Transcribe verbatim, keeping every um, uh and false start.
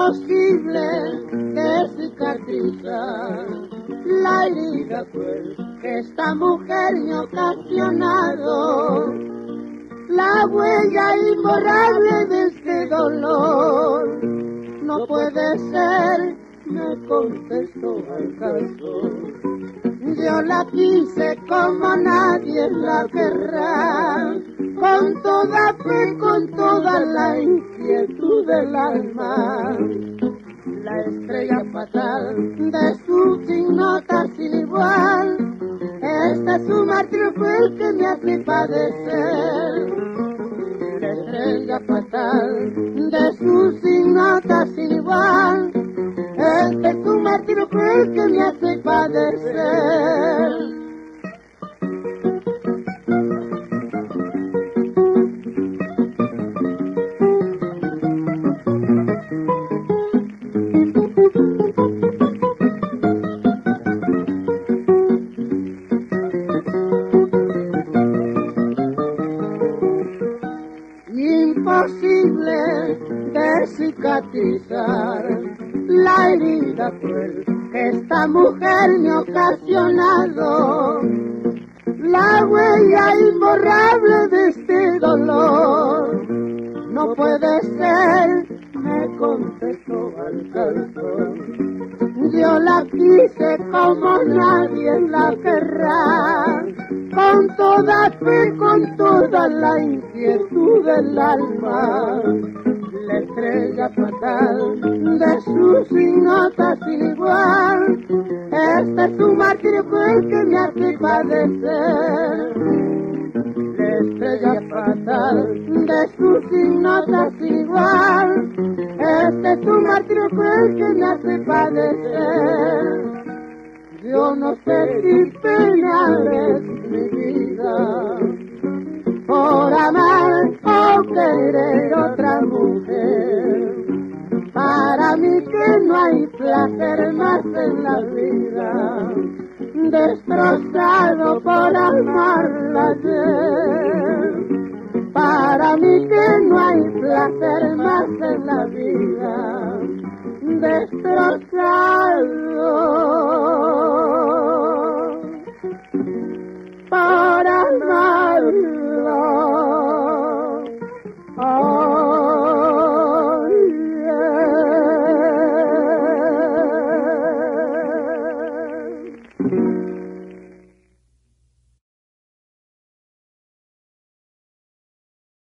imposible de cicatrizar la herida cruel que esta mujer me ha ocasionado, la huella imborrable de este dolor. No puede ser, me contestó al caso, yo la quise como nadie la querrá, con toda fe, con toda la inquietud del alma. La estrella fatal de su ignota sin igual, este es su martirio fue el que me hace padecer. La estrella fatal de sus ignotas sin igual, este es su martirio fue el que me hace padecer. Imposible de cicatrizar la herida cruel que esta mujer me ha ocasionado, la huella imborrable de este dolor. No puede ser, me contestó al corazón, yo la quise como nadie la querrá, con toda fe, con toda la inquietud del alma. La estrella fatal de sus ignotas sin igual, este es su martirio el que me hace padecer. La estrella fatal de sus ignotas sin igual, este es su martirio el que me hace padecer. Yo no sé si penales mi vida por amar o querer otra mujer. Para mí que no hay placer más en la vida, destrozado por amarla ayer. Para mí que no hay placer más en la vida, destrozado